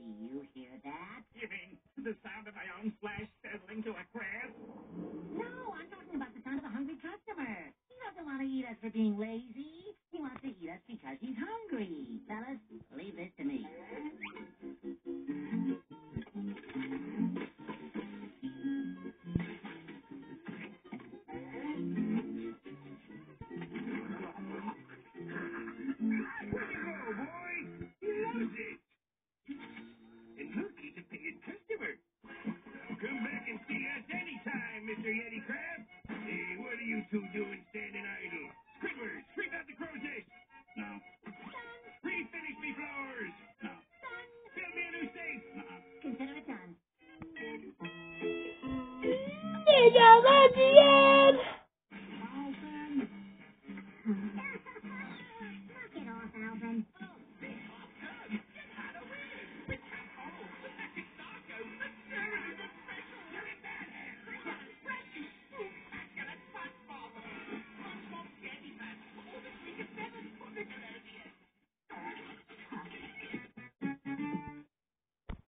you hear that? You mean the sound of my own flesh sizzling to a crisp? No, I'm talking about the sound of a hungry customer. He doesn't want to eat us for being lazy. He wants to eat us because he's hungry. Fellas, leave this to me. Way to go, boy! He loves it! And look, he's a paying customer. Come back and see us anytime, Mr. Yeti Crab. Hey, what are you two doing standing idle? Squidward, scrape out the crow's nest. No. Refinish me flowers. No. Build me a new safe. Consider it done. Se llama bien.